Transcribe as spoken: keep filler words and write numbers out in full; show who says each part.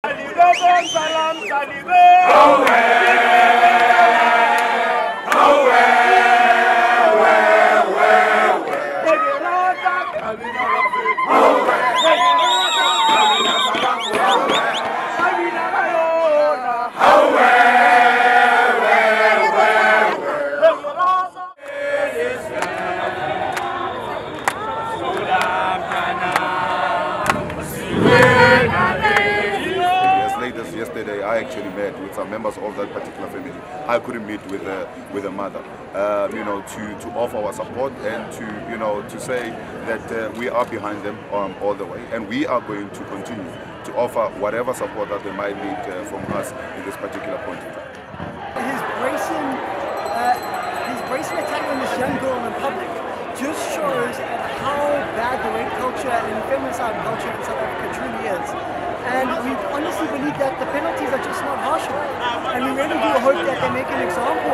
Speaker 1: Yesterday, I actually met with some members of that particular family. I couldn't meet with the with the mother, um, you know, to to offer our support and to you know to say that uh, we are behind them um, all the way, and we are going to continue to offer whatever support that they might need uh, from us in this particular point in time.
Speaker 2: His bracing, uh, his bracing attack on this young girl in public just shows how bad the rape culture and feminicide culture in South Africa truly is. And we honestly believe that the penalties are just not harsh enough. And we really do hope that they make an example